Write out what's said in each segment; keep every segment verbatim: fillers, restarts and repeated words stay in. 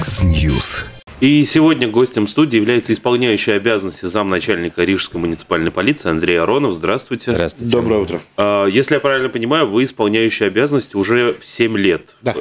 Яндекс.Ньюс. И сегодня гостем студии является исполняющий обязанности замначальника Рижской муниципальной полиции Андрей Аронов. Здравствуйте. Здравствуйте. Доброе утро. Если я правильно понимаю, вы исполняющий обязанности уже семь лет. Да.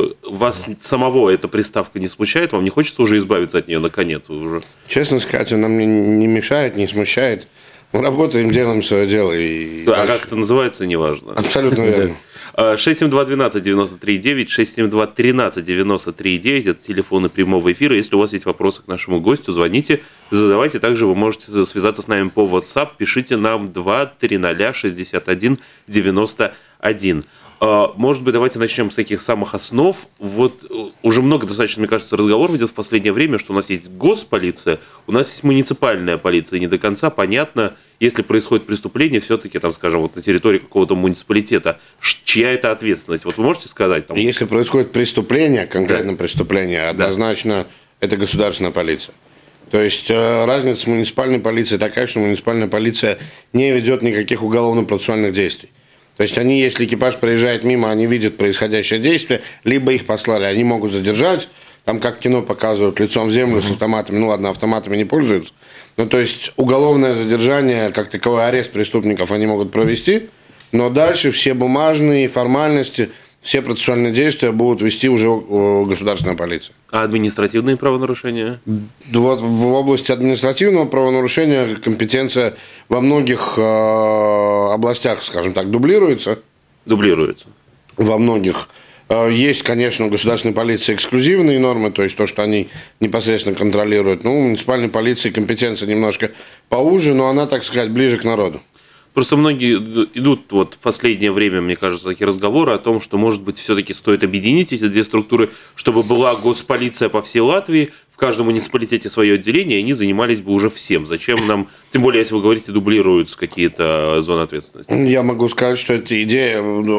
Вас самого эта приставка не смущает? Вам не хочется уже избавиться от нее наконец? Вы уже... Честно сказать, она мне не мешает, не смущает. Мы работаем, делаем свое дело. И да, а как это называется, неважно. Абсолютно верно. шесть семь два двенадцать девяносто три девять, шесть семь два тринадцать девяносто три девять. Это телефоны прямого эфира. Если у вас есть вопросы к нашему гостю, звоните, задавайте. Также вы можете связаться с нами по WhatsApp. Пишите нам два триста шестьдесят один девяносто один. Может быть, давайте начнем с таких самых основ. Вот уже много достаточно, мне кажется, разговоров идет в последнее время, что у нас есть госполиция, у нас есть муниципальная полиция. Не до конца понятно, если происходит преступление, все-таки, там, скажем, вот на территории какого-то муниципалитета, чья это ответственность? Вот вы можете сказать? Там... Если происходит преступление, конкретно да. преступление, однозначно да. это государственная полиция. То есть разница с муниципальной полицией такая, что муниципальная полиция не ведет никаких уголовно-процессуальных действий. То есть они, если экипаж проезжает мимо, они видят происходящее действие, либо их послали, они могут задержать, там как кино показывают, лицом в землю с автоматами, ну ладно, автоматами не пользуются. Ну то есть уголовное задержание, как таковой арест преступников они могут провести, но дальше все бумажные формальности, все процессуальные действия будут вести уже государственная полиция. А административные правонарушения? Вот в области административного правонарушения компетенция во многих э, областях, скажем так, дублируется. Дублируется. Во многих. Э, есть, конечно, у государственной полиции эксклюзивные нормы, то есть то, что они непосредственно контролируют. Ну, у муниципальной полиции компетенция немножко поуже, но она, так сказать, ближе к народу. Просто многие идут вот в последнее время, мне кажется, такие разговоры о том, что, может быть, все-таки стоит объединить эти две структуры, чтобы была госполиция по всей Латвии, в каждом муниципалитете свое отделение, и они занимались бы уже всем. Зачем нам, тем более, если вы говорите, дублируются какие-то зоны ответственности? Я могу сказать, что эта идея,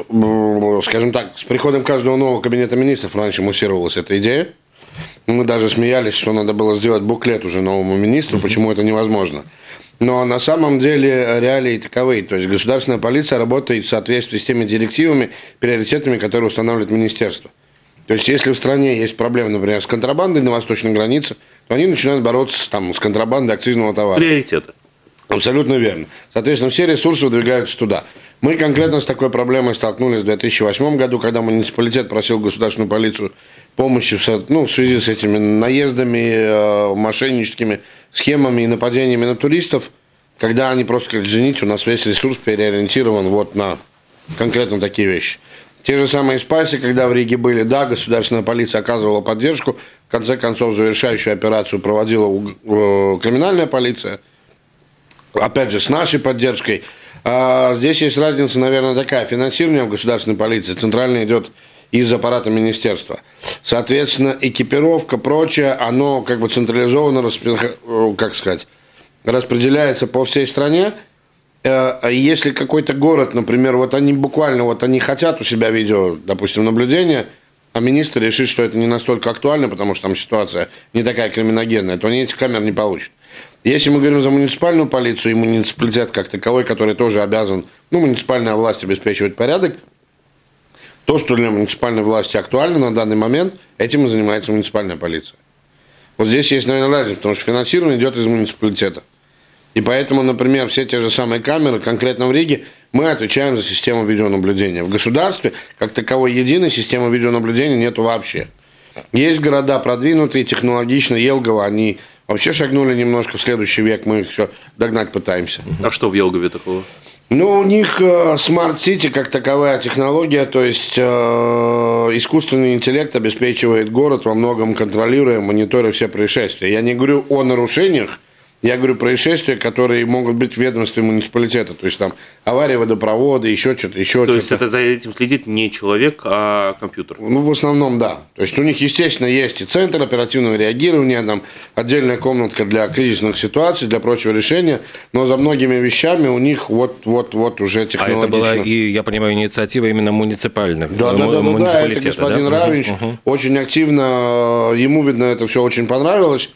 скажем так, с приходом каждого нового кабинета министров раньше муссировалась эта идея. Мы даже смеялись, что надо было сделать буклет уже новому министру, почему это невозможно. Но на самом деле реалии таковы. То есть государственная полиция работает в соответствии с теми директивами, приоритетами, которые устанавливает министерство. То есть если в стране есть проблемы, например, с контрабандой на восточной границе, то они начинают бороться там, с контрабандой акцизного товара. Приоритеты. Абсолютно верно. Соответственно, все ресурсы выдвигаются туда. Мы конкретно с такой проблемой столкнулись в две тысячи восьмом году, когда муниципалитет просил государственную полицию помощи в, ну, в связи с этими наездами, мошенническими схемами и нападениями на туристов, когда они просто говорят: извините, у нас весь ресурс переориентирован вот на конкретно такие вещи. Те же самые спаси, когда в Риге были, да, государственная полиция оказывала поддержку, в конце концов завершающую операцию проводила криминальная полиция, опять же, с нашей поддержкой. А здесь есть разница, наверное, такая: финансирование в государственной полиции центрально идет из аппарата министерства. Соответственно, экипировка, прочее, оно как бы централизованно, как сказать, распределяется по всей стране. Если какой-то город, например, вот они буквально, вот они хотят у себя видео, допустим, наблюдения, а министр решит, что это не настолько актуально, потому что там ситуация не такая криминогенная, то они этих камер не получат. Если мы говорим за муниципальную полицию и муниципалитет как таковой, который тоже обязан, ну, муниципальная власть обеспечивать порядок, то, что для муниципальной власти актуально на данный момент, этим и занимается муниципальная полиция. Вот здесь есть, наверное, разница, потому что финансирование идет из муниципалитета. И поэтому, например, все те же самые камеры, конкретно в Риге, мы отвечаем за систему видеонаблюдения. В государстве, как таковой единой системы видеонаблюдения нету вообще. Есть города продвинутые, технологичные, Елгово, они вообще шагнули немножко в следующий век, мы их все догнать пытаемся. А что в Елгове такого? Ну, у них Smart City как таковая технология, то есть э, искусственный интеллект обеспечивает город, во многом контролируя, мониторя все происшествия. Я не говорю о нарушениях, я говорю происшествия, которые могут быть в ведомстве муниципалитета. То есть там авария водопровода, еще что-то, еще что-то. То есть это за этим следит не человек, а компьютер? Ну, в основном, да. То есть у них, естественно, есть и центр оперативного реагирования, там отдельная комнатка для кризисных ситуаций, для прочего решения, но за многими вещами у них вот-вот-вот уже технологично. А это была, и, я понимаю, инициатива именно муниципальных? Да, да, да, да, да, это господин да? Равинч угу. очень активно, ему, видно, это все очень понравилось.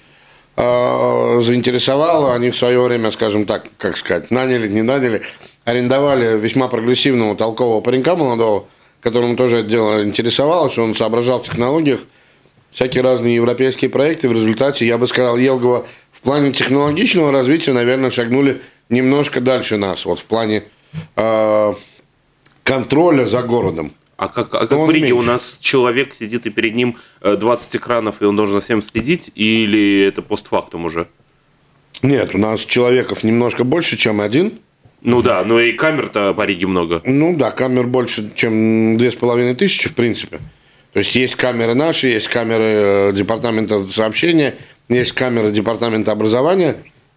Заинтересовало, они в свое время, скажем так, как сказать, наняли, не наняли, арендовали весьма прогрессивного, толкового паренька молодого, которому тоже это дело интересовалось, он соображал в технологиях, всякие разные европейские проекты. В результате, я бы сказал, Елгово в плане технологичного развития, наверное, шагнули немножко дальше нас. Вот в плане э, контроля за городом. А как, а как в Риге у нас человек сидит, и перед ним двадцать экранов, и он должен за всем следить? Или это постфактум уже? Нет, у нас человеков немножко больше, чем один. Ну да, но и камер-то по Риге много. Ну да, камер больше, чем две с половиной тысячи, в принципе. То есть есть камеры наши, есть камеры департамента сообщения, есть камеры департамента образования.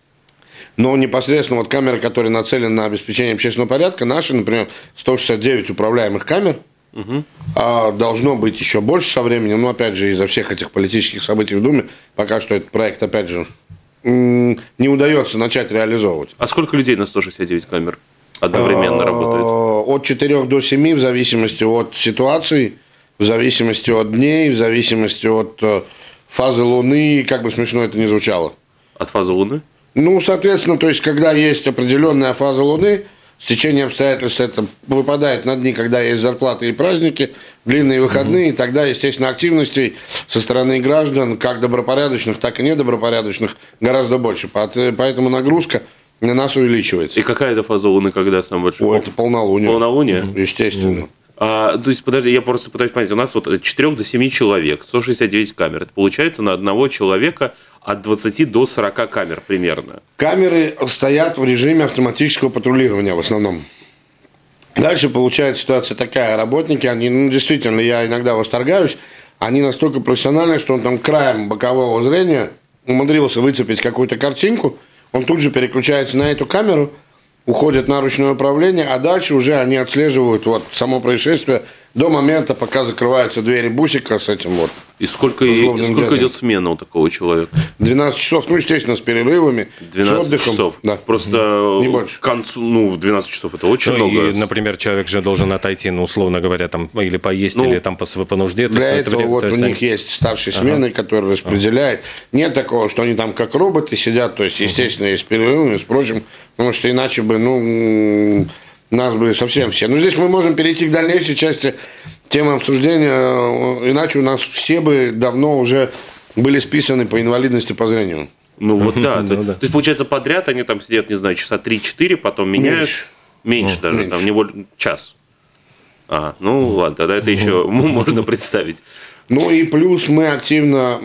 Но непосредственно вот камеры, которые нацелены на обеспечение общественного порядка, наши, например, сто шестьдесят девять управляемых камер, угу. а должно быть еще больше со временем. Но опять же, из-за всех этих политических событий в Думе, пока что этот проект, опять же, не удается начать реализовывать. А сколько людей на сто шестьдесят девять камер одновременно работает? От четырёх до семи, в зависимости от ситуации, в зависимости от дней, в зависимости от фазы Луны, как бы смешно это ни звучало. От фазы Луны? Ну, соответственно, то есть, когда есть определенная фаза Луны, стечение обстоятельств это выпадает на дни, когда есть зарплаты и праздники, длинные выходные, угу. и тогда, естественно, активностей со стороны граждан, как добропорядочных, так и недобропорядочных, гораздо больше. Поэтому нагрузка на нас увеличивается. И какая это фаза Луны, когда самая большая? О, это полнолуние. Полнолуние? Естественно. А, то есть, подожди, я просто пытаюсь понять, у нас вот от четырёх до семи человек, сто шестьдесят девять камер. Это получается на одного человека от двадцати до сорока камер примерно. Камеры стоят в режиме автоматического патрулирования в основном. Дальше получается ситуация такая. Работники, они, ну, действительно, я иногда восторгаюсь, они настолько профессиональны, что он там краем бокового зрения умудрился выцепить какую-то картинку, он тут же переключается на эту камеру, уходят на ручное управление, а дальше уже они отслеживают вот само происшествие до момента, пока закрываются двери бусика с этим вот. И сколько, и сколько идет смена у такого человека? двенадцать часов, ну, естественно, с перерывами, двенадцать с отдыхом. Часов. Да. Просто не больше. К концу, ну, двенадцать часов это очень ну, много. И, например, человек же должен отойти, ну, условно говоря, там, или поесть, ну, или там по, по нужде. Для это этого время, вот у они... них есть старший смены, ага. который распределяет. Ага. Нет такого, что они там как роботы сидят, то есть, естественно, есть перерывы, впрочем, потому что иначе бы, ну, нас бы совсем все. Но здесь мы можем перейти к дальнейшей части темы обсуждения, иначе у нас все бы давно уже были списаны по инвалидности по зрению. Ну вот да. То, да. то есть, получается, подряд они там сидят, не знаю, часа три-четыре, потом меняют. Меньше, меньше даже, меньше. Там не более час. А, ну ладно, тогда это еще можно представить. Ну и плюс мы активно,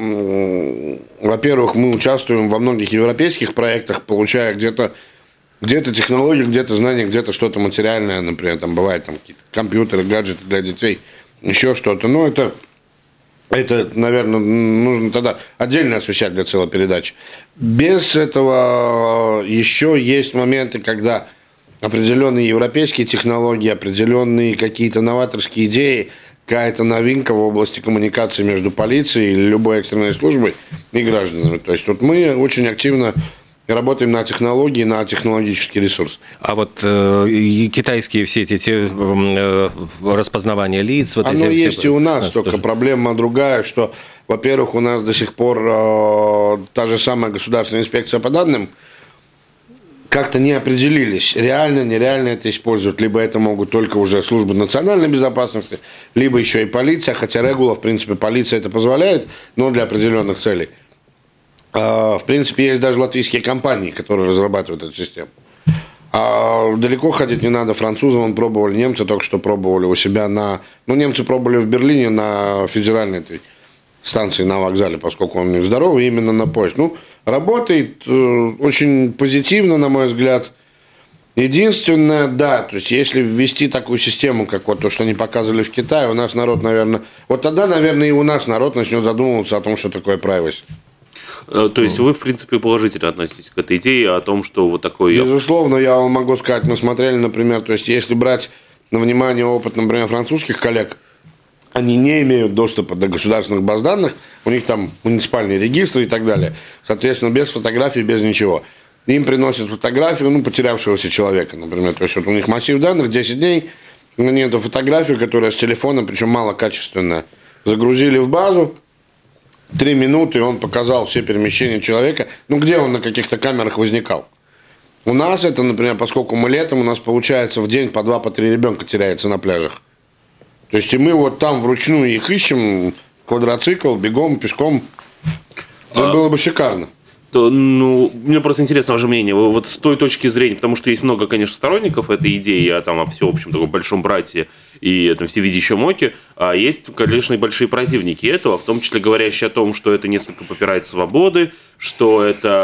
во-первых, мы участвуем во многих европейских проектах, получая где-то где-то технологии, где-то знания, где-то что-то материальное, например, там бывает там какие-то компьютеры, гаджеты для детей, еще что-то. Но это, это, наверное, нужно тогда отдельно освещать для целой передачи. Без этого еще есть моменты, когда определенные европейские технологии, определенные какие-то новаторские идеи, какая-то новинка в области коммуникации между полицией или любой экстренной службой и гражданами. То есть вот мы очень активно работаем на технологии, на технологический ресурс. А вот э, китайские все эти те, э, распознавания лиц... Вот Оно эти, есть все... и у нас, а, только тоже. Проблема другая, что, во-первых, у нас до сих пор э, та же самая государственная инспекция по данным как-то не определились, реально, нереально это используют. Либо это могут только уже службы национальной безопасности, либо еще и полиция, хотя регула, в принципе, полиция это позволяет, но для определенных целей. В принципе, есть даже латвийские компании, которые разрабатывают эту систему. А далеко ходить не надо. Французы вон пробовали, немцы только что пробовали у себя на... Ну, немцы пробовали в Берлине на федеральной этой станции на вокзале, поскольку он у них здоровый, именно на поезд. Ну, работает э, очень позитивно, на мой взгляд. Единственное, да, то есть, если ввести такую систему, как вот то, что они показывали в Китае, у нас народ, наверное... Вот тогда, наверное, и у нас народ начнет задумываться о том, что такое privacy. То есть вы, в принципе, положительно относитесь к этой идее о том, что вот такой... Безусловно, я вам могу сказать, мы смотрели, например, то есть если брать на внимание опыт, например, французских коллег, они не имеют доступа до государственных баз данных, у них там муниципальные регистры и так далее, соответственно, без фотографий, без ничего. Им приносят фотографию, ну, потерявшегося человека, например, то есть вот у них массив данных, десять дней, они эту фотографию, которая с телефона, причем малокачественная, загрузили в базу, Три минуты, он показал все перемещения человека. Ну, где он на каких-то камерах возникал? У нас это, например, поскольку мы летом, у нас получается в день по два, по три ребенка теряется на пляжах. То есть, и мы вот там вручную их ищем, квадроцикл, бегом, пешком. Это а... было бы шикарно. То, ну, мне просто интересно ваше мнение. Вот с той точки зрения, потому что есть много, конечно, сторонников этой идеи о, там, о всеобщем таком большом брате и там, всевидящем оке, а есть, конечно, и большие противники этого, в том числе говорящие о том, что это несколько попирает свободы, что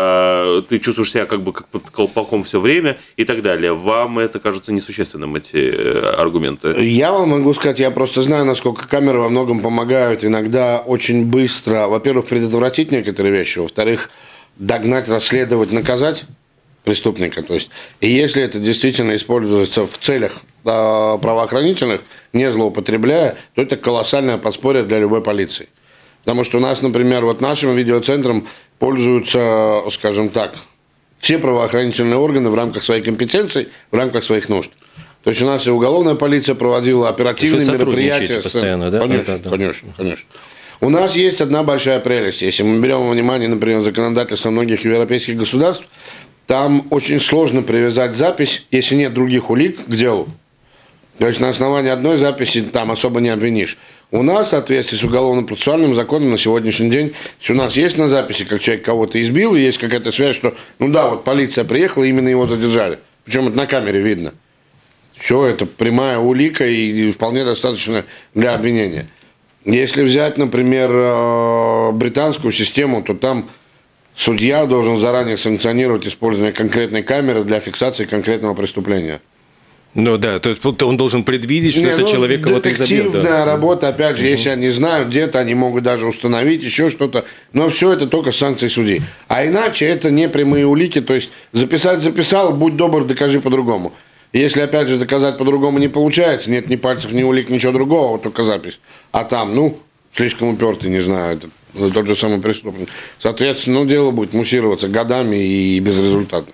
это ты чувствуешь себя как бы как под колпаком все время и так далее. Вам это кажется несущественным, эти аргументы? Я вам могу сказать, я просто знаю, насколько камеры во многом помогают иногда очень быстро, во-первых, предотвратить некоторые вещи, во-вторых, догнать, расследовать, наказать преступника. То есть, и если это действительно используется в целях э, правоохранительных, не злоупотребляя, то это колоссальное подспорье для любой полиции. Потому что у нас, например, вот нашим видеоцентром пользуются, скажем так, все правоохранительные органы в рамках своей компетенции, в рамках своих нужд. То есть у нас и уголовная полиция проводила оперативные мероприятия. Постоянно, да? Конечно, да, да. конечно, конечно. У нас есть одна большая прелесть. Если мы берем во внимание, например, законодательство многих европейских государств, там очень сложно привязать запись, если нет других улик, к делу. То есть на основании одной записи там особо не обвинишь. У нас, в соответствии с уголовно-процессуальным законом на сегодняшний день, если у нас есть на записи, как человек кого-то избил, и есть какая-то связь, что, ну да, вот полиция приехала, именно его задержали. Причем это на камере видно. Все, это прямая улика и вполне достаточно для обвинения. Если взять, например, британскую систему, то там судья должен заранее санкционировать использование конкретной камеры для фиксации конкретного преступления. Ну да, то есть он должен предвидеть, что Не, это ну, человек кого-то изобьет. Детективная да. работа, опять же, угу. если они знают где-то, они могут даже установить еще что-то, но все это только с санкцией судьи. А иначе это не прямые улики, то есть записать записал, будь добр, докажи по-другому. Если, опять же, доказать по-другому не получается, нет ни пальцев, ни улик, ничего другого, вот только запись. А там, ну, слишком упертый, не знаю, это тот же самый преступник. Соответственно, ну, дело будет муссироваться годами и безрезультатно.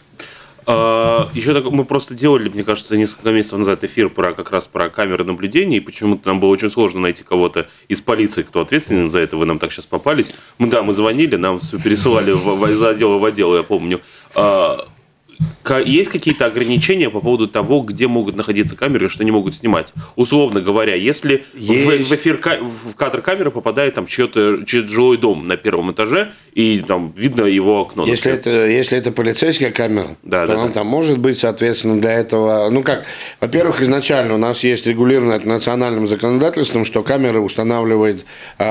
А, еще так, мы просто делали, мне кажется, несколько месяцев назад эфир про, как раз про камеры наблюдения, и почему-то нам было очень сложно найти кого-то из полиции, кто ответственен за это, вы нам так сейчас попались. Мы, да, мы звонили, нам все пересылали из отдела в отдел, я помню. А, есть какие-то ограничения по поводу того, где могут находиться камеры и что они могут снимать? Условно говоря, если в, в эфир в кадр камеры попадает там чьё-то, чей-то жилой дом на первом этаже, и там видно его окно. Если это, если это полицейская камера, да, то да, она да. там может быть, соответственно, для этого... Ну как, во-первых, изначально у нас есть регулировано это национальным законодательством, что камеры устанавливает,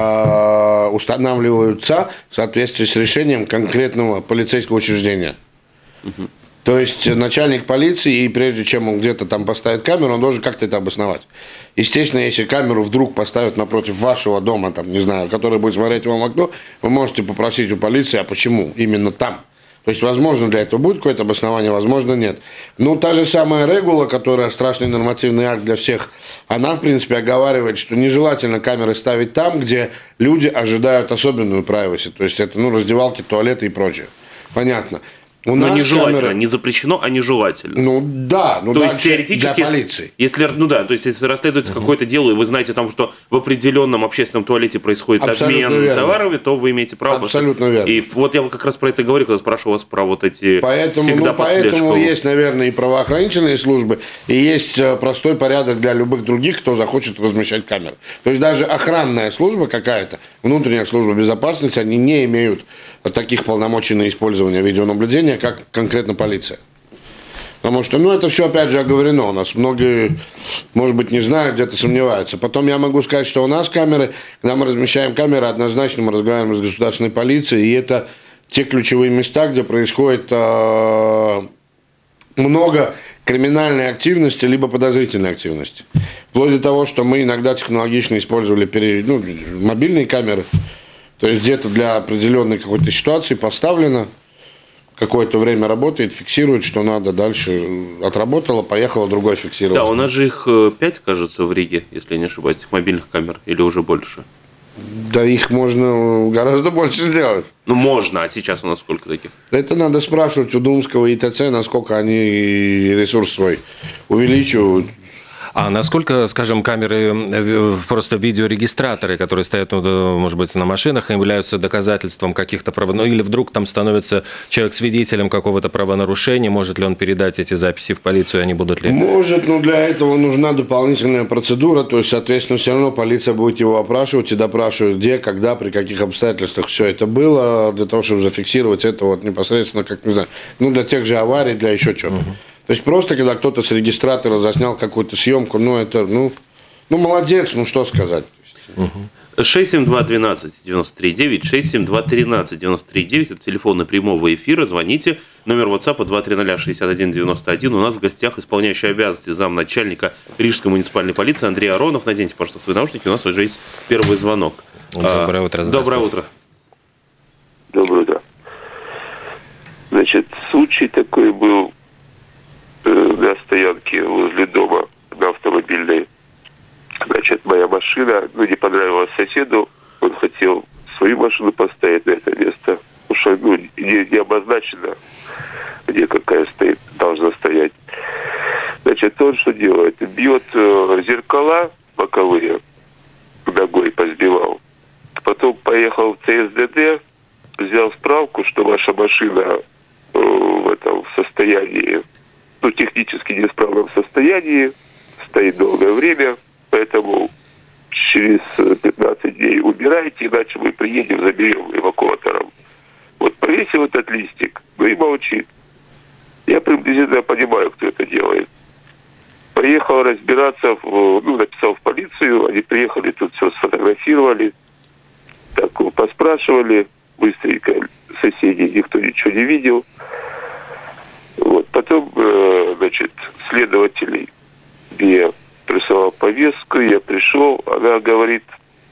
э, устанавливаются в соответствии с решением конкретного полицейского учреждения. Угу. То есть начальник полиции, и прежде чем он где-то там поставит камеру, он должен как-то это обосновать. Естественно, если камеру вдруг поставят напротив вашего дома, там, не знаю, который будет смотреть вам в окно, вы можете попросить у полиции, а почему именно там. То есть, возможно, для этого будет какое-то обоснование, возможно, нет. Ну, та же самая регула, которая страшный нормативный акт для всех, она, в принципе, оговаривает, что нежелательно камеры ставить там, где люди ожидают особенную privacy. То есть, это, ну, раздевалки, туалеты и прочее. Понятно. У Но нежелательно, камеры... не запрещено, а нежелательно. Ну да, ну то есть теоретически, для полиции. Если, ну да, то есть если расследуется uh-huh. какое-то дело, и вы знаете там, что в определенном общественном туалете происходит Абсолютно обмен верно. товарами, то вы имеете право. Абсолютно верно. И вот я как раз про это говорю, когда спрашивал вас про вот эти поэтому, всегда ну, поэтому есть, наверное, и правоохранительные службы, и есть простой порядок для любых других, кто захочет размещать камеры. То есть даже охранная служба какая-то, внутренняя служба безопасности, они не имеют таких полномочий на использование видеонаблюдения, как конкретно полиция. Потому что, ну, это все, опять же, оговорено. У нас многие, может быть, не знают, где-то сомневаются. Потом я могу сказать, что у нас камеры, когда мы размещаем камеры, однозначно мы разговариваем с государственной полицией, и это те ключевые места, где происходит э, много криминальной активности, либо подозрительной активности. Вплоть до того, что мы иногда технологично использовали пере, ну, мобильные камеры. То есть где-то для определенной какой-то ситуации поставлено, какое-то время работает, фиксирует, что надо, дальше отработало, поехало, другой фиксировать. Да, у нас же их пять, кажется, в Риге, если я не ошибаюсь, этих мобильных камер, или уже больше? Да их можно гораздо больше сделать. Ну, можно, а сейчас у нас сколько таких? Это надо спрашивать у Думского и ТЦ, насколько они ресурс свой увеличивают. А насколько, скажем, камеры, просто видеорегистраторы, которые стоят, ну, может быть, на машинах, являются доказательством каких-то прав... Ну, или вдруг там становится человек свидетелем какого-то правонарушения, может ли он передать эти записи в полицию, и они будут ли... Может, но для этого нужна дополнительная процедура, то есть, соответственно, все равно полиция будет его опрашивать и допрашивать, где, когда, при каких обстоятельствах все это было, для того, чтобы зафиксировать это вот непосредственно, как, не знаю, ну, для тех же аварий, для еще чего-то. Угу. То есть, просто, когда кто-то с регистратора заснял какую-то съемку, ну, это, ну, ну молодец, ну, что сказать. Угу. шесть семь два двенадцать девяносто три девять, шесть семь два тринадцать девяносто три девять, это телефоны прямого эфира, звоните. Номер WhatsApp два три ноль шестьдесят один девяносто один. У нас в гостях исполняющий обязанности замначальника Рижской муниципальной полиции Андрей Аронов. Наденьте, пожалуйста, свои наушники, у нас уже есть первый звонок. Доброе утро. Доброе утро. Доброе утро. Значит, случай такой был э, на стоянке возле дома на Автомобильной. Значит, моя машина, ну, не понравилась соседу, он хотел свою машину поставить на это место, потому что, ну, не, не обозначено, где какая стоит, должна стоять. Значит, он что делает? Бьет э, зеркала боковые, ногой позбивал. Потом поехал в ЦСДД, взял справку, что ваша машина э, в этом состоянии, ну, технически неисправном состоянии, стоит долгое время, поэтому через пятнадцать дней убирайте, иначе мы приедем, заберем эвакуатором. Вот повесил этот листик, ну и молчит. Я приблизительно понимаю, кто это делает. Поехал разбираться, в, ну, написал в полицию, они приехали, тут все сфотографировали, так, поспрашивали, быстренько соседей, никто ничего не видел. Вот, потом, э, значит, следователей мне прислал повестку, я пришел, она говорит,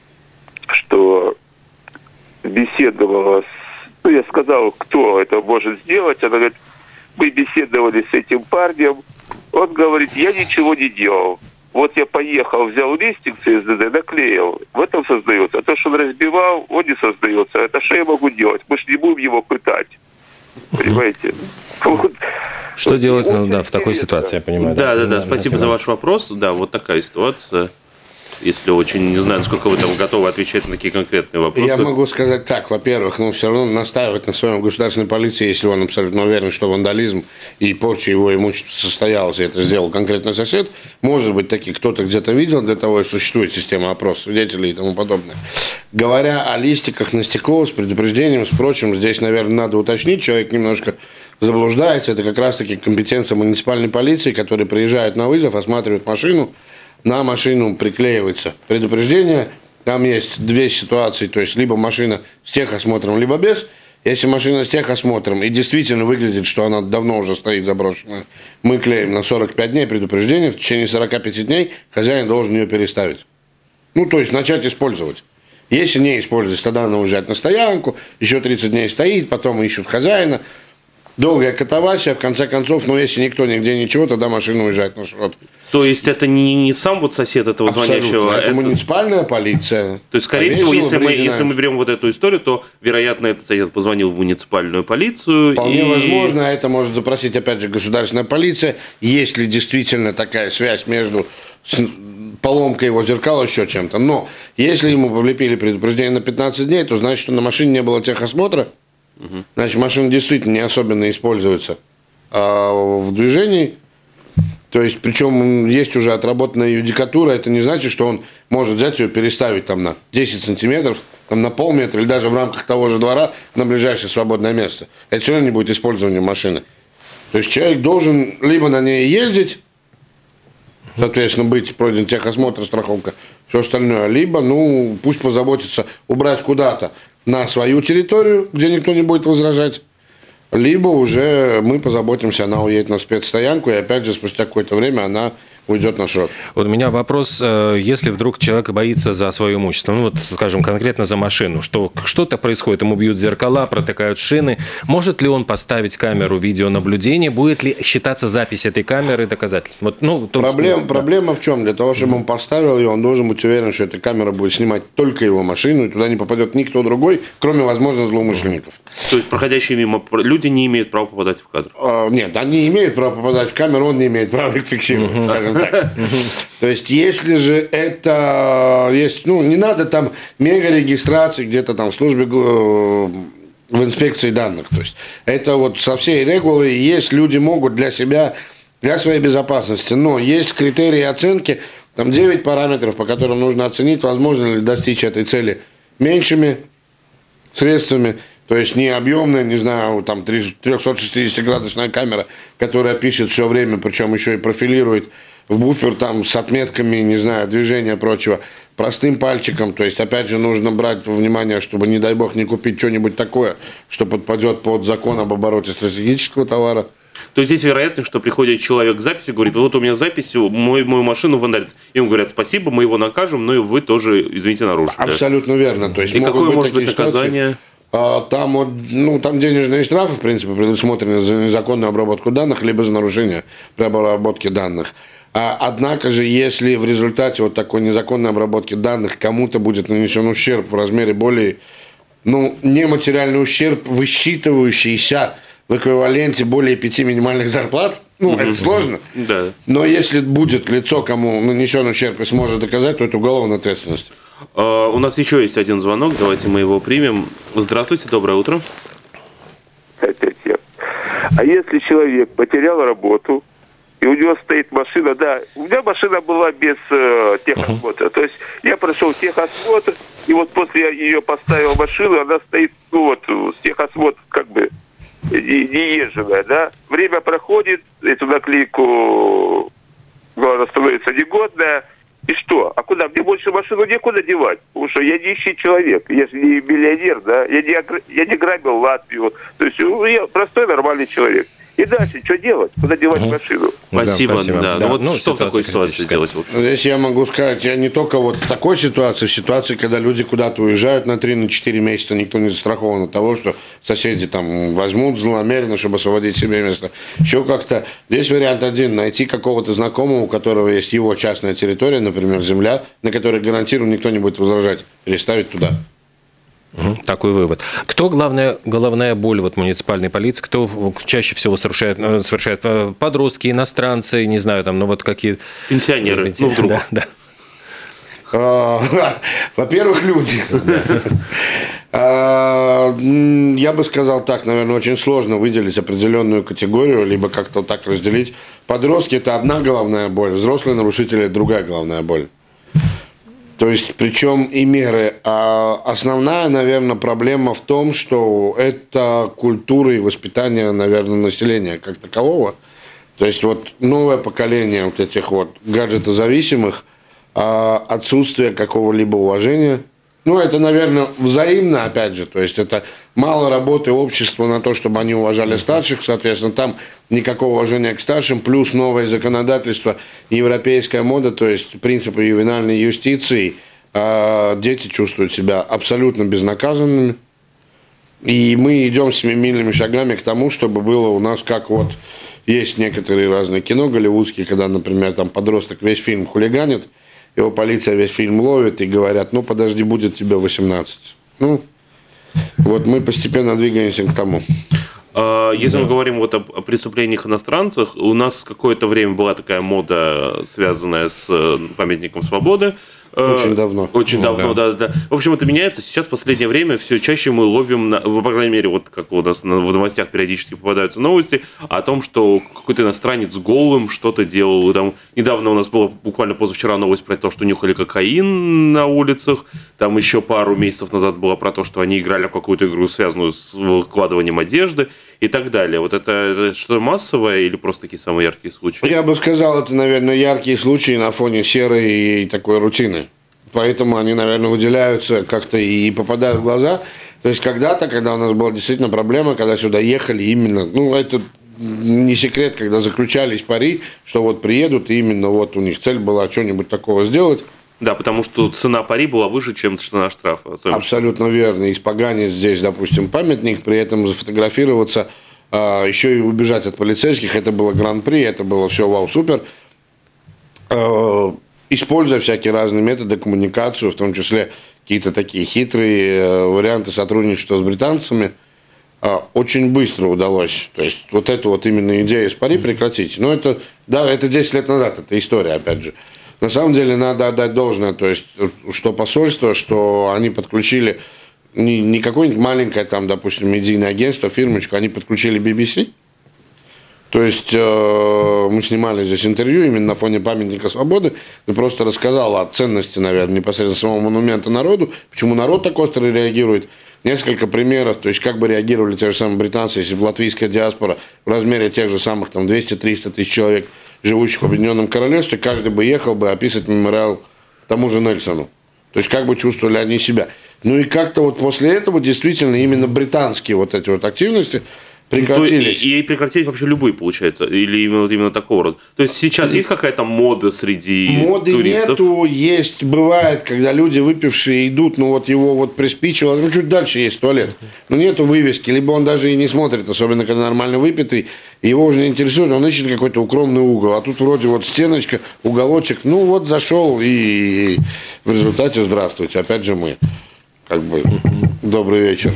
что беседовала с... Ну, я сказал, кто это может сделать, она говорит, мы беседовали с этим парнем, он говорит, я ничего не делал. Вот я поехал, взял листик ЦСДД, наклеил. В этом создается. А то, что он разбивал, он не создается. Это что я могу делать? Мы же не будем его пытать. Понимаете? Вот. Что вот делать, ну, да, в такой ситуации, я понимаю. Да, да, да, да, спасибо за ваш вопрос. Да, вот такая ситуация. Если очень, не знаю, сколько вы там готовы отвечать на такие конкретные вопросы. Я могу сказать так. Во-первых, ну, все равно настаивать на своем государственной полиции, если он абсолютно уверен, что вандализм и порча его имущества состоялась, и это сделал конкретный сосед. Может быть, таки кто-то где-то видел, для того и существует система опроса свидетелей и тому подобное. Говоря о листиках на стекло с предупреждением, с прочим, здесь, наверное, надо уточнить, человек немножко заблуждается. Это как раз-таки компетенция муниципальной полиции, которые приезжают на вызов, осматривают машину. На машину приклеивается предупреждение. Там есть две ситуации. То есть, либо машина с техосмотром, либо без. Если машина с техосмотром и действительно выглядит, что она давно уже стоит заброшенная, мы клеим на сорок пять дней предупреждение. В течение сорока пяти дней хозяин должен ее переставить. Ну, то есть, начать использовать. Если не использовать, тогда она уезжает на стоянку. Еще тридцать дней стоит, потом ищут хозяина. Долгая катавасия, в конце концов, но если никто нигде ничего, тогда машина уезжает на шрот. То есть это не, не сам вот сосед этого Абсолютно. звонящего? Это, это муниципальная полиция. То есть, скорее всего, если мы, если мы берем вот эту историю, то, вероятно, этот сосед позвонил в муниципальную полицию. Вполне и... возможно, это может запросить, опять же, государственная полиция. Есть ли действительно такая связь между поломкой его зеркала, еще чем-то. Но если ему повлепили предупреждение на пятнадцать дней, то значит, что на машине не было техосмотра. Угу. Значит, машина действительно не особенно используется а в движении. То есть, причем есть уже отработанная юдикатура. Это не значит, что он может взять ее, переставить там на десять сантиметров, там на полметра или даже в рамках того же двора на ближайшее свободное место. Это все равно не будет использования машины. То есть, человек должен либо на ней ездить, соответственно, быть пройден техосмотр, страховка, все остальное, либо, ну, пусть позаботится убрать куда-то на свою территорию, где никто не будет возражать, либо уже мы позаботимся, она уедет на спецстоянку, и опять же спустя какое-то время она уйдет на шрот. Вот у меня вопрос, если вдруг человек боится за свое имущество, ну вот, скажем, конкретно за машину, что что-то происходит, ему бьют зеркала, протыкают шины, может ли он поставить камеру видеонаблюдения, будет ли считаться запись этой камеры доказательством? Вот, ну, Проблем, да. Проблема в чем? Для того, чтобы он поставил ее, он должен быть уверен, что эта камера будет снимать только его машину, и туда не попадет никто другой, кроме, возможно, злоумышленников. То есть, проходящие мимо люди не имеют права попадать в кадр? А, нет, они имеют право попадать в камеру, он не имеет права их фиксировать, uh-huh. скажем так. То есть, если же это есть, ну, не надо там мега-регистрации где-то там в службе, в инспекции данных. То есть, это вот со всей регулой есть, люди могут для себя, для своей безопасности, но есть критерии оценки, там девять параметров, по которым нужно оценить, возможно ли достичь этой цели меньшими средствами. То есть не объемная, не знаю, там трехсотшестидесятиградусная камера, которая пишет все время, причем еще и профилирует в буфер там с отметками, не знаю, движения и прочего, простым пальчиком. То есть, опять же, нужно брать во внимание, чтобы, не дай бог, не купить что-нибудь такое, что подпадет под закон об обороте стратегического товара. То есть здесь вероятность, что приходит человек к записи, говорит, вот у меня запись, мой, мою машину вандалит. Им говорят, спасибо, мы его накажем, но и вы тоже, извините, нарушили. Абсолютно верно. То есть, и какое быть может быть ситуации. наказание? Там, вот, ну, там денежные штрафы, в принципе, предусмотрены за незаконную обработку данных, либо за нарушение при обработке данных. А, однако же, если в результате вот такой незаконной обработки данных кому-то будет нанесен ущерб в размере более, ну, нематериальный ущерб, высчитывающийся в эквиваленте более пяти минимальных зарплат, ну, mm-hmm. это сложно. Да. Но если будет лицо, кому нанесен ущерб и сможет доказать, то это уголовная ответственность. Uh, у нас еще есть один звонок, давайте мы его примем. Здравствуйте, доброе утро. Опять я. А если человек потерял работу, и у него стоит машина, да, у меня машина была без э, техосмотра, uh-huh. то есть я прошел техосмотр, и вот после я ее поставил в машину, она стоит, ну вот, с техосмотром как бы неезженная, да, время проходит, эту наклейку, она становится негодная. И что? А куда? Мне больше машину некуда девать. Потому что я нищий человек. Я же не миллионер, да? Я не, я не грабил Латвию. То есть я простой нормальный человек. И дальше что делать? Куда девать угу. машину? Спасибо. Да, спасибо. Да. Да. Ну, вот ну, что в такой ситуации делать? Здесь я могу сказать, я не только вот в такой ситуации, в ситуации, когда люди куда-то уезжают на три-четыре месяца, никто не застрахован от того, что соседи там возьмут злонамеренно, чтобы освободить себе место. Еще как-то. Здесь вариант один. Найти какого-то знакомого, у которого есть его частная территория, например, земля, на которой гарантированно никто не будет возражать, переставить туда. Угу, такой вывод. Кто главная головная боль вот муниципальной полиции? Кто чаще всего совершает, совершает подростки, иностранцы, не знаю, там, ну вот какие... Пенсионеры, ну вдруг. Да, да. Во-первых, люди. Я бы сказал так, наверное, очень сложно выделить определенную категорию, либо как-то так разделить. Подростки – это одна головная боль, взрослые нарушители – это другая головная боль. То есть, причем и меры. А основная, наверное, проблема в том, что это культура и воспитание, наверное, населения как такового. То есть, вот новое поколение вот этих вот гаджетозависимых, отсутствие какого-либо уважения. Ну, это, наверное, взаимно, опять же. То есть, это мало работы общества на то, чтобы они уважали старших, соответственно, там никакого уважения к старшим, плюс новое законодательство, европейская мода, то есть принципы ювенальной юстиции. Дети чувствуют себя абсолютно безнаказанными. И мы идем семимильными шагами к тому, чтобы было у нас, как вот есть некоторые разные кино голливудские, когда, например, там подросток весь фильм хулиганит, его полиция весь фильм ловит и говорят, ну, подожди, будет тебе восемнадцать. Ну, вот мы постепенно двигаемся к тому. Если да. мы говорим вот о, о преступлениях иностранцах, у нас какое-то время была такая мода, связанная с памятником свободы. Очень давно. Очень давно, да. да, да. В общем, это меняется. Сейчас в последнее время все чаще мы ловим, на, по крайней мере, вот как у нас в новостях периодически попадаются новости о том, что какой-то иностранец голым что-то делал. Там, недавно у нас была буквально позавчера новость про то, что нюхали кокаин на улицах. Там еще пару месяцев назад была про то, что они играли в какую-то игру, связанную с выкладыванием одежды и так далее. Вот это, это что, массовое или просто такие самые яркие случаи? Я бы сказал, это, наверное, яркие случаи на фоне серой и такой рутины. Поэтому они, наверное, выделяются как-то и попадают в глаза. То есть когда-то, когда у нас была действительно проблема, когда сюда ехали именно, ну, это не секрет, когда заключались пари, что вот приедут, и именно вот у них цель была что-нибудь такого сделать. Да, потому что цена пари была выше, чем цена штрафа. Абсолютно верно. Испоганить здесь, допустим, памятник, при этом зафотографироваться, а, еще и убежать от полицейских. Это было гран-при, это было все вау-супер. А, используя всякие разные методы, коммуникацию, в том числе какие-то такие хитрые а, варианты сотрудничества с британцами, а, очень быстро удалось. То есть, вот эту вот именно идею с пари прекратить. Но это Да, это десять лет назад, это история, опять же. На самом деле надо отдать должное, то есть, что посольство, что они подключили не, не какое-нибудь маленькое, там, допустим, медийное агентство, фирмочку, они подключили би би си. То есть э, мы снимали здесь интервью именно на фоне памятника свободы, и просто рассказал о ценности, наверное, непосредственно самого монумента народу, почему народ так остро реагирует. Несколько примеров, то есть как бы реагировали те же самые британцы, если бы латвийская диаспора в размере тех же самых там двести-триста тысяч человек, живущих в Объединенном Королевстве, каждый бы ехал бы описывать мемориал тому же Нельсону. То есть как бы чувствовали они себя. Ну и как-то вот после этого действительно именно британские вот эти вот активности прекратились. И, и прекратились вообще любые, получается, или именно, вот именно такого рода. То есть сейчас есть какая-то мода среди Моды туристов? нету, есть, бывает, когда люди выпившие идут, ну вот его вот приспичило, ну чуть дальше есть туалет, но нету вывески, либо он даже и не смотрит, особенно когда нормально выпитый, его уже не интересует, он ищет какой-то укромный угол, а тут вроде вот стеночка, уголочек, ну вот зашел и в результате здравствуйте, опять же мы, как бы, добрый вечер.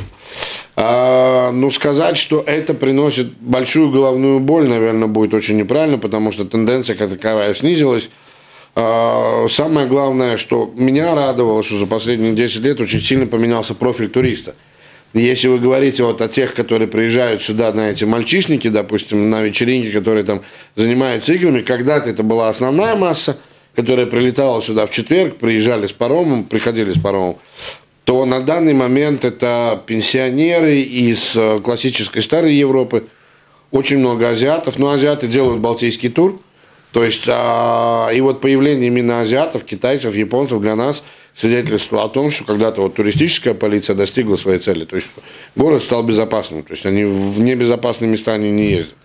А, ну, сказать, что это приносит большую головную боль, наверное, будет очень неправильно, потому что тенденция как таковая снизилась. А, самое главное, что меня радовало, что за последние десять лет очень сильно поменялся профиль туриста. Если вы говорите вот о тех, которые приезжают сюда на эти мальчишники, допустим, на вечеринки, которые там занимаются играми, когда-то это была основная масса, которая прилетала сюда в четверг, приезжали с паромом, приходили с паромом, то на данный момент это пенсионеры из классической старой Европы, очень много азиатов, но азиаты делают балтийский тур, то есть, а, и вот появление именно азиатов, китайцев, японцев для нас свидетельство о том, что когда-то вот туристическая полиция достигла своей цели, то есть город стал безопасным, то есть они в небезопасные места они не ездят.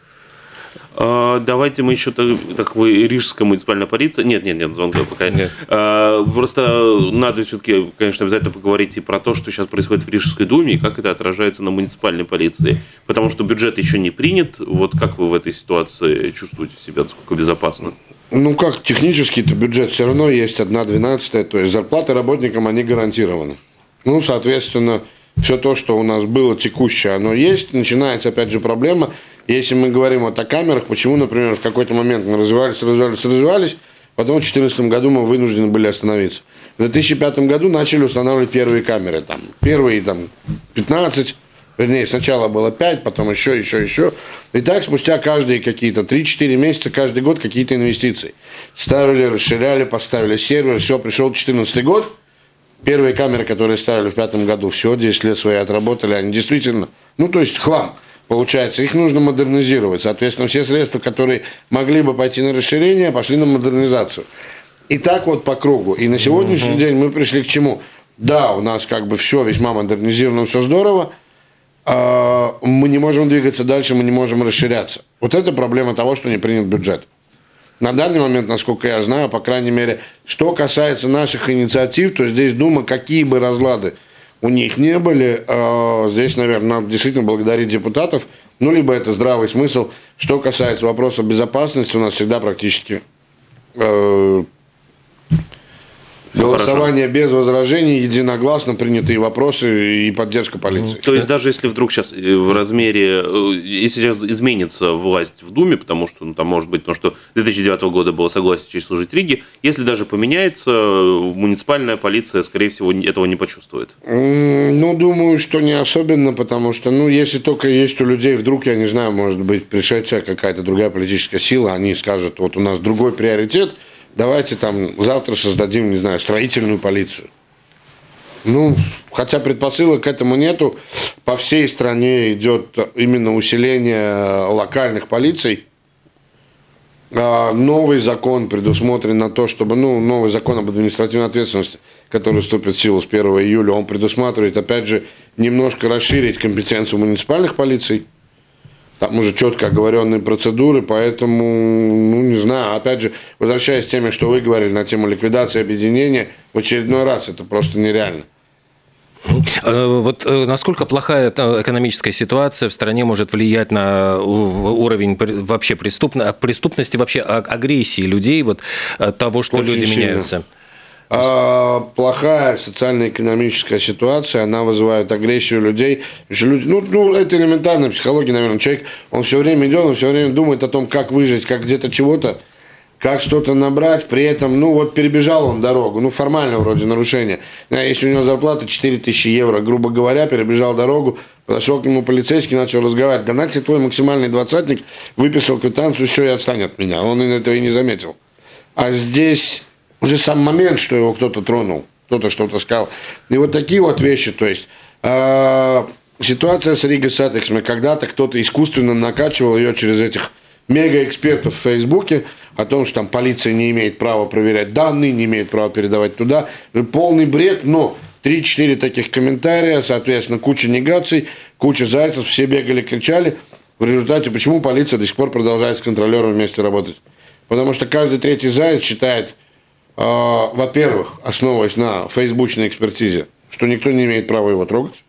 А, давайте мы еще такой рижская муниципальная полиция. Нет, нет, нет, звонка пока. Нет. А, просто надо все-таки, конечно, обязательно поговорить и про то, что сейчас происходит в Рижской думе, и как это отражается на муниципальной полиции. Потому что бюджет еще не принят. Вот как вы в этой ситуации чувствуете себя, насколько безопасно? Ну как, технически-то бюджет все равно есть одна двенадцатая, то есть зарплаты работникам, они гарантированы. Ну, соответственно, все то, что у нас было текущее, оно есть. Начинается, опять же, проблема. Если мы говорим вот о камерах, почему, например, в какой-то момент мы развивались, развивались, развивались, потом в две тысячи четырнадцатом году мы вынуждены были остановиться. В две тысячи пятом году начали устанавливать первые камеры. Там, первые там, пятнадцать, вернее, сначала было пять, потом еще, еще, еще. И так спустя каждые какие-то три-четыре месяца, каждый год какие-то инвестиции. Ставили, расширяли, поставили сервер, все, пришел две тысячи четырнадцатый год. Первые камеры, которые ставили в пятом году, все, десять лет свои отработали, они действительно, ну, то есть хлам. Получается, их нужно модернизировать. Соответственно, все средства, которые могли бы пойти на расширение, пошли на модернизацию. И так вот по кругу. И на сегодняшний угу. день мы пришли к чему? Да, у нас как бы все весьма модернизировано, все здорово. А мы не можем двигаться дальше, мы не можем расширяться. Вот это проблема того, что не принят бюджет. На данный момент, насколько я знаю, по крайней мере, что касается наших инициатив, то здесь Дума, какие бы разлады у них не были, здесь, наверное, надо действительно благодарить депутатов, ну, либо это здравый смысл. Что касается вопроса безопасности, у нас всегда практически э, голосование хорошо. Без возражений, единогласно принятые вопросы и поддержка полиции. То есть даже если вдруг сейчас в размере, если сейчас изменится власть в Думе, потому что ну, там может быть, потому что две тысячи девятого года было согласие через служить Риге, если даже поменяется, муниципальная полиция, скорее всего, этого не почувствует. Ну, думаю, что не особенно, потому что, ну, если только есть у людей вдруг, я не знаю, может быть, пришедшая какая-то другая политическая сила, они скажут, вот у нас другой приоритет, давайте там завтра создадим, не знаю, строительную полицию. Ну, хотя предпосылок к этому нету. По всей стране идет именно усиление локальных полиций. Новый закон предусмотрен на то, чтобы, ну, новый закон об административной ответственности, который вступит в силу с первого июля, он предусматривает, опять же, немножко расширить компетенцию муниципальных полиций. Там уже четко оговоренные процедуры, поэтому, ну, не знаю, опять же, возвращаясь к теме, что вы говорили на тему ликвидации объединения, в очередной раз это просто нереально. Вот насколько плохая экономическая ситуация в стране может влиять на уровень вообще преступности, вообще агрессии людей, вот того, что Очень люди сильно. меняются? А, плохая социально-экономическая ситуация, она вызывает агрессию людей. Люди, ну, ну, это элементарная психология, наверное. Человек, он все время идет, он все время думает о том, как выжить, как где-то чего-то, как что-то набрать, при этом, ну, вот перебежал он дорогу, ну, формально вроде нарушение. Если у него зарплата четыре тысячи евро, грубо говоря, перебежал дорогу, подошел к нему полицейский, начал разговаривать. Да на тебе твой максимальный двадцатник, выписал квитанцию, все, и отстань от меня. Он этого и не заметил. А здесь уже сам момент, что его кто-то тронул, кто-то что-то сказал. И вот такие вот вещи, то есть... Э, ситуация с Рига Сатексме, когда-то кто-то искусственно накачивал ее через этих мегаэкспертов в Фейсбуке о том, что там полиция не имеет права проверять данные, не имеет права передавать туда. Полный бред, но три-четыре таких комментария, соответственно, куча негаций, куча зайцев, все бегали, кричали. В результате, почему полиция до сих пор продолжает с контролером вместе работать? Потому что каждый третий заяц считает, э, во-первых, основываясь на фейсбучной экспертизе, что никто не имеет права его трогать.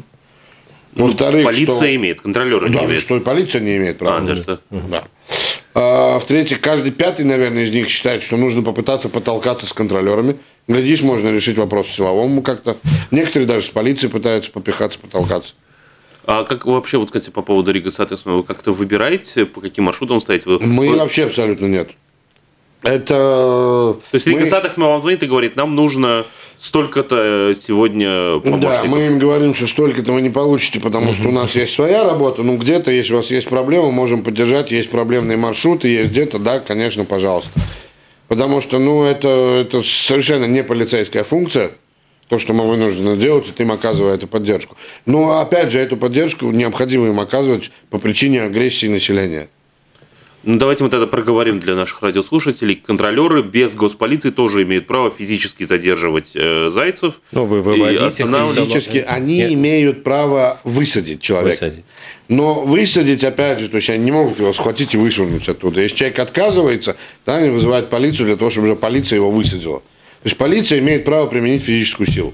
Во-вторых, полиция что... имеет, контролеры не Даже имеют. что и полиция не имеет права. А, да, что? Да. А, в-третьих, каждый пятый, наверное, из них считает, что нужно попытаться потолкаться с контролерами. Глядишь, можно решить вопрос силовому как-то. Некоторые даже с полицией пытаются попихаться, потолкаться. А как вообще, вот, кстати, по поводу Рига Сатексме, вы как-то выбираете, по каким маршрутам стоите? Вы... Мы вы... вообще абсолютно нет. Это... То есть Рига мы... Сатексме вам звонит и говорит, нам нужно столько-то сегодня помощников. Да, мы им говорим, что столько-то вы не получите, потому uh-huh. что у нас есть своя работа. Ну, где-то, если у вас есть проблемы, можем поддержать, есть проблемные маршруты, есть где-то, да, конечно, пожалуйста. Потому что, ну, это, это совершенно не полицейская функция, то, что мы вынуждены делать, и им оказывая эту поддержку. Но, опять же, эту поддержку необходимо им оказывать по причине агрессии населения. Ну, давайте мы тогда проговорим для наших радиослушателей. Контролеры без госполиции тоже имеют право физически задерживать э, зайцев. Ну, вы выводите физически. Они Нет. имеют право высадить человека. Высадить. Но высадить, опять же, то есть они не могут его схватить и вышвырнуть оттуда. Если человек отказывается, то они вызывают полицию для того, чтобы уже полиция его высадила. То есть полиция имеет право применить физическую силу.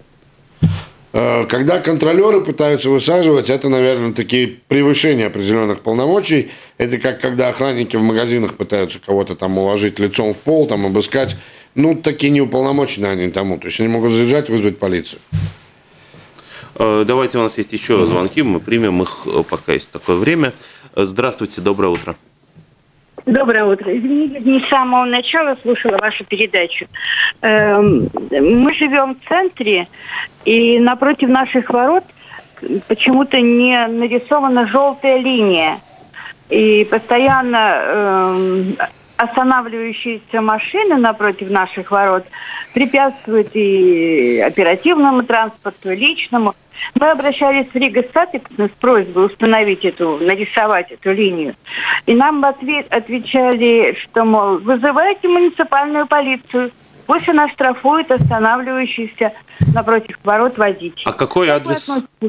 Когда контролеры пытаются высаживать, это, наверное, такие превышения определенных полномочий. Это как когда охранники в магазинах пытаются кого-то там уложить лицом в пол, там обыскать. Ну, такие неуполномоченные они тому. То есть они могут заезжать, вызвать полицию. Давайте, у нас есть еще звонки, мы примем их, пока есть такое время. Здравствуйте, доброе утро. Доброе утро. Извините, не с самого начала слушала вашу передачу. Мы живем в центре, и напротив наших ворот почему-то не нарисована желтая линия. И постоянно останавливающиеся машины напротив наших ворот препятствуют и оперативному транспорту, и личному. Мы обращались в Рига Сатексме с просьбой установить эту, нарисовать эту линию. И нам ответ, отвечали, что, мол, вызывайте муниципальную полицию. Пусть она штрафует останавливающихся напротив ворот водителей. А какой адрес?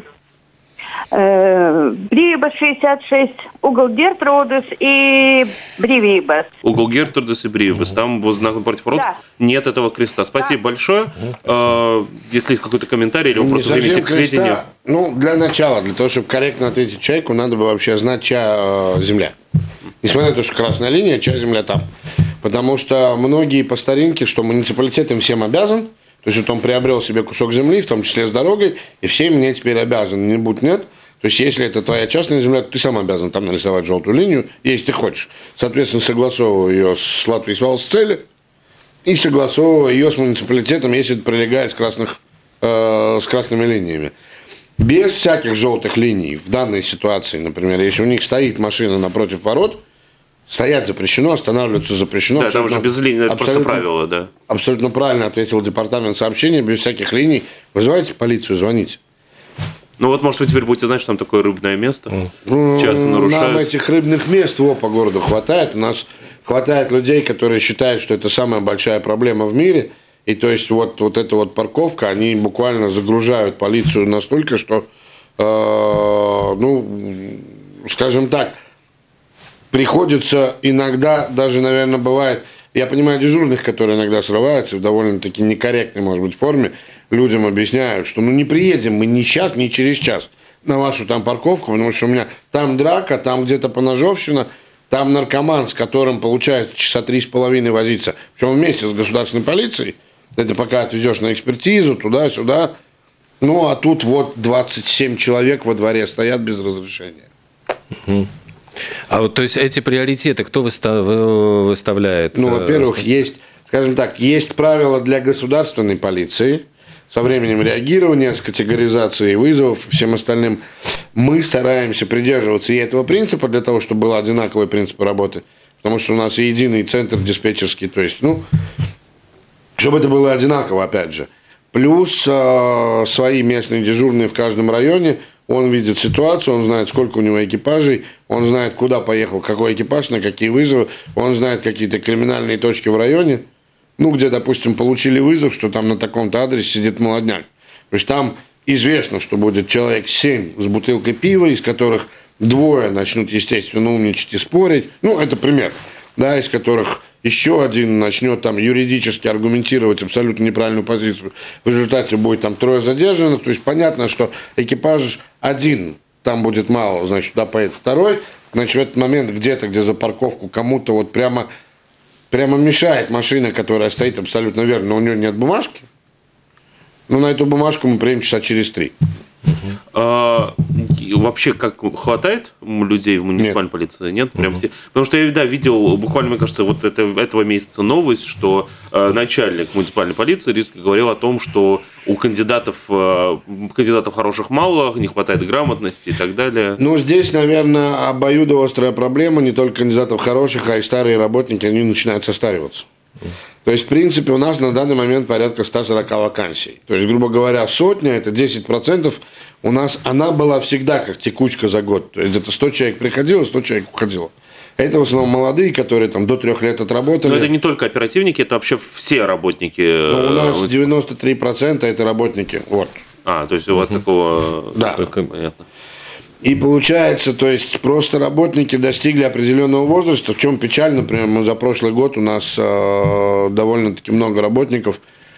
Бривибас шестьдесят шесть, угол Гертрудес и Бривибас. Угол Гертрудес и Бривибас. Там возле напротив ворот да. нет этого креста. Спасибо да. большое. Спасибо. Если есть какой-то комментарий или вопрос, не примите к сведению. Ну, для начала, для того, чтобы корректно ответить человеку, надо бы вообще знать, чья земля. Несмотря на то, что красная линия, чья земля там. Потому что многие по старинке, что муниципалитет им всем обязан. То есть вот он приобрел себе кусок земли, в том числе с дорогой, и все мне теперь обязаны, не будь нет. То есть если это твоя частная земля, то ты сам обязан там нарисовать желтую линию, если ты хочешь. Соответственно, согласовывай ее с Латвией Свалсцели и согласовывай ее с муниципалитетом, если это прилегает с, красных, э, с красными линиями. Без всяких желтых линий в данной ситуации, например, если у них стоит машина напротив ворот, стоять запрещено, останавливаться запрещено. Да, там уже без линий, это просто правило, да. Абсолютно правильно ответил департамент сообщения, без всяких линий. Вызывайте полицию, звоните. Ну вот, может, вы теперь будете знать, что там такое рыбное место. Mm. Часто нарушают. Нам этих рыбных мест во, по городу хватает. У нас хватает людей, которые считают, что это самая большая проблема в мире. И то есть вот, вот эта вот парковка, они буквально загружают полицию настолько, что, э, ну, скажем так, приходится иногда, даже, наверное, бывает, я понимаю дежурных, которые иногда срываются в довольно-таки некорректной, может быть, форме, людям объясняют, что ну не приедем мы ни сейчас, ни через час на вашу там парковку, потому что у меня там драка, там где-то поножовщина, там наркоман, с которым получается часа три с половиной возиться, причем вместе с государственной полицией, Это пока отвезешь на экспертизу, туда-сюда. Ну, а тут вот двадцать семь человек во дворе стоят без разрешения. Угу. А вот, то есть, эти приоритеты кто выставляет? Ну, во-первых, есть, скажем так, есть правила для государственной полиции со временем реагирования, с категоризацией вызовов и всем остальным. Мы стараемся придерживаться и этого принципа для того, чтобы был одинаковый принцип работы. Потому что у нас и единый центр диспетчерский. То есть, ну, чтобы это было одинаково, опять же. Плюс э, свои местные дежурные в каждом районе. Он видит ситуацию, он знает, сколько у него экипажей, он знает, куда поехал какой экипаж, на какие вызовы, он знает какие-то криминальные точки в районе, ну, где, допустим, получили вызов, что там на таком-то адресе сидит молодняк. То есть там известно, что будет человек семь с бутылкой пива, из которых двое начнут, естественно, умничать и спорить. Ну, это пример, да, из которых еще один начнет там юридически аргументировать абсолютно неправильную позицию. В результате будет там трое задержанных. То есть понятно, что экипаж один, там будет мало, значит, туда поедет второй. Значит, в этот момент где-то, где за парковку кому-то вот прямо, прямо мешает машина, которая стоит абсолютно верно, но у нее нет бумажки. Ну, на эту бумажку мы приедем часа через три. А, вообще, как хватает людей в муниципальной Нет. полиции? Нет? Прям угу. все. Потому что я, да, видел, буквально, мне кажется, вот это, этого месяца новость, что э, начальник муниципальной полиции Рижской говорил о том, что у кандидатов, э, кандидатов хороших мало, не хватает грамотности и так далее. Ну, здесь, наверное, обоюдоострая проблема. Не только кандидатов хороших, а и старые работники, они начинают состариваться. То есть, в принципе, у нас на данный момент порядка ста сорока вакансий. То есть, грубо говоря, сотня, это десять процентов. У нас она была всегда как текучка за год. То есть, это сто человек приходило, сто человек уходило. Это в основном молодые, которые там до трех лет отработали. Но это не только оперативники, это вообще все работники. Но у нас девяносто три процента это работники. Вот. А, то есть, у вас угу. такого... Да. Понятно. И получается, то есть просто работники достигли определенного возраста, в чем печаль, например, мы за прошлый год у нас э, довольно-таки много работников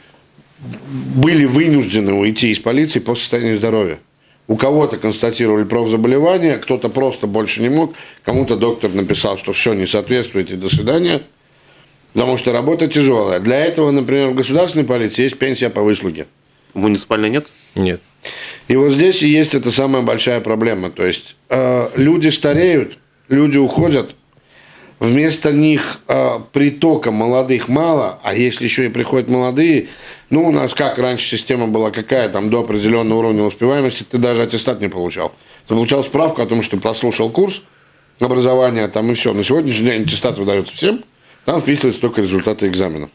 были вынуждены уйти из полиции по состоянию здоровья. У кого-то констатировали профзаболевание, кто-то просто больше не мог, кому-то доктор написал, что все не соответствует и до свидания, потому что работа тяжелая. Для этого, например, в государственной полиции есть пенсия по выслуге. В муниципальной нет? Нет. И вот здесь и есть эта самая большая проблема. То есть э, люди стареют, люди уходят, вместо них э, притока молодых мало, а если еще и приходят молодые, ну, у нас как раньше система была какая, там до определенного уровня успеваемости ты даже аттестат не получал. Ты получал справку о том, что ты прослушал курс образования, там и все. На сегодняшний день аттестат выдается всем, там вписываются только результаты экзаменов.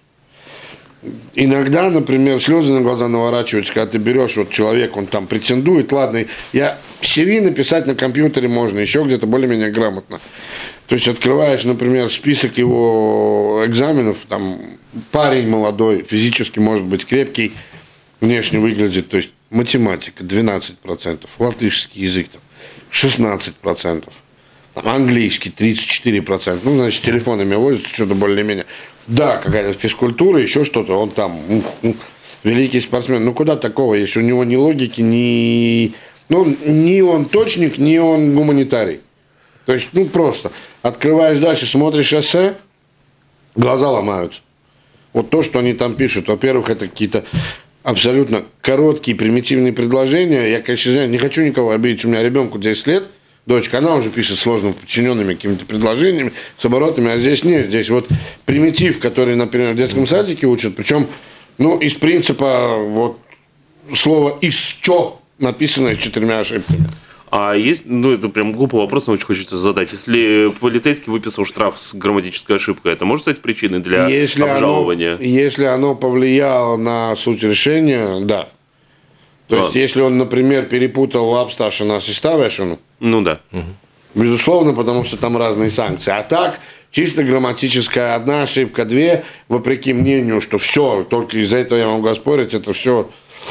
Иногда, например, слезы на глаза наворачиваются, когда ты берешь вот человек, он там претендует, ладно, я си ви написать на компьютере можно, еще где-то более-менее грамотно. То есть открываешь, например, список его экзаменов, там парень молодой, физически может быть крепкий, внешне выглядит, то есть математика двенадцать процентов, латышский язык там, шестнадцать процентов, там, английский тридцать четыре процента, ну, значит, телефонами возят, что-то более-менее. Да, какая-то физкультура, еще что-то, он там великий спортсмен. Ну, куда такого, если у него ни логики, ни... Ну, ни он точник, ни он гуманитарий. То есть, ну, просто открываешь дальше, смотришь эссе, глаза ломаются. Вот то, что они там пишут, во-первых, это какие-то абсолютно короткие, примитивные предложения. Я, конечно, не хочу никого обидеть, у меня ребенку десять лет, дочка, она уже пишет сложно подчиненными какими-то предложениями, с оборотами, а здесь нет. Здесь вот примитив, который, например, в детском садике учат, причем, ну, из принципа, вот, слово «исчо» написано с четырьмя ошибками. А есть, ну, это прям глупый вопрос, но очень хочется задать. Если полицейский выписал штраф с грамматической ошибкой, это может стать причиной для если обжалования? Оно, если оно повлияло на суть решения, да. То а. есть, если он, например, перепутал лапсташина с иставешину, ну да. Безусловно, потому что там разные санкции. А так, чисто грамматическая одна ошибка, две, вопреки мнению, что все, только из-за этого я могу оспорить, это все.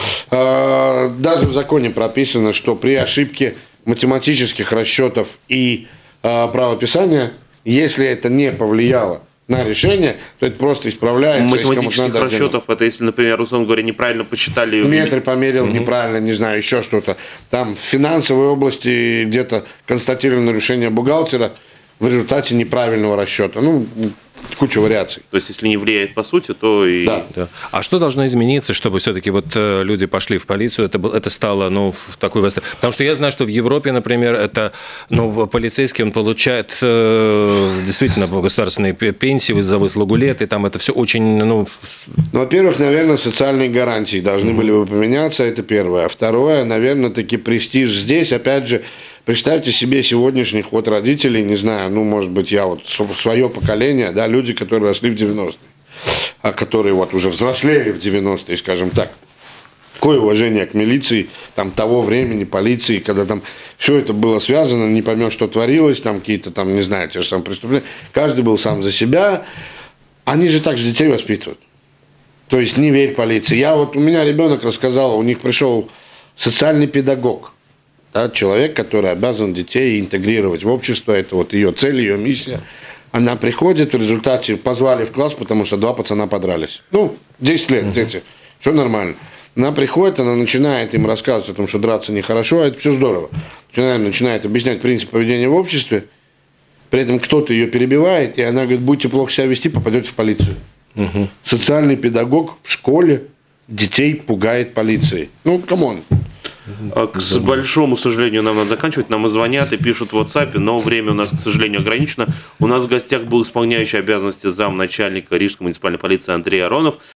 Даже в законе прописано, что при ошибке математических расчетов и правописания, если это не повлияло на решение, то это просто исправляется. Математических расчетов, это если, например, условно говоря, неправильно посчитали... Метры померил угу. неправильно, не знаю, еще что-то. Там в финансовой области где-то констатировано нарушение бухгалтера в результате неправильного расчета. Ну, куча вариаций. То есть, если не влияет по сути, то и... Да. Да. А что должно измениться, чтобы все-таки вот э, люди пошли в полицию, это, был- это стало, ну, в такой восторг? Потому что я знаю, что в Европе, например, это, ну, полицейский, он получает э, действительно государственные пе- пенсии за выслугу лет, и там это все очень, ну... Ну, во-первых, наверное, социальные гарантии должны были бы поменяться, это первое. А второе, наверное, таки престиж здесь, опять же, представьте себе сегодняшних вот родителей, не знаю, ну, может быть, я вот свое поколение, да, люди, которые росли в девяностые, а которые вот уже взрослели в девяностые, скажем так. Какое уважение к милиции, там, того времени, полиции, когда там все это было связано, не поймешь, что творилось, там какие-то там, не знаю, те же самые преступления. Каждый был сам за себя. Они же так же детей воспитывают. То есть не верь полиции. Я вот, у меня ребенок рассказал, у них пришел социальный педагог, да, человек, который обязан детей интегрировать в общество, это вот ее цель, ее миссия. Она приходит, в результате позвали в класс, потому что два пацана подрались. Ну, десять лет, дети, все нормально. Она приходит, она начинает им рассказывать о том, что драться нехорошо, а это все здорово. Она начинает объяснять принцип поведения в обществе, при этом кто-то ее перебивает, и она говорит, будете плохо себя вести, попадете в полицию. Угу. Социальный педагог в школе детей пугает полицией. Ну, камон. К с большому сожалению, нам надо заканчивать. Нам и звонят, и пишут в WhatsApp, но время у нас, к сожалению, ограничено. У нас в гостях был исполняющий обязанности замначальника Рижской муниципальной полиции Андрей Аронов.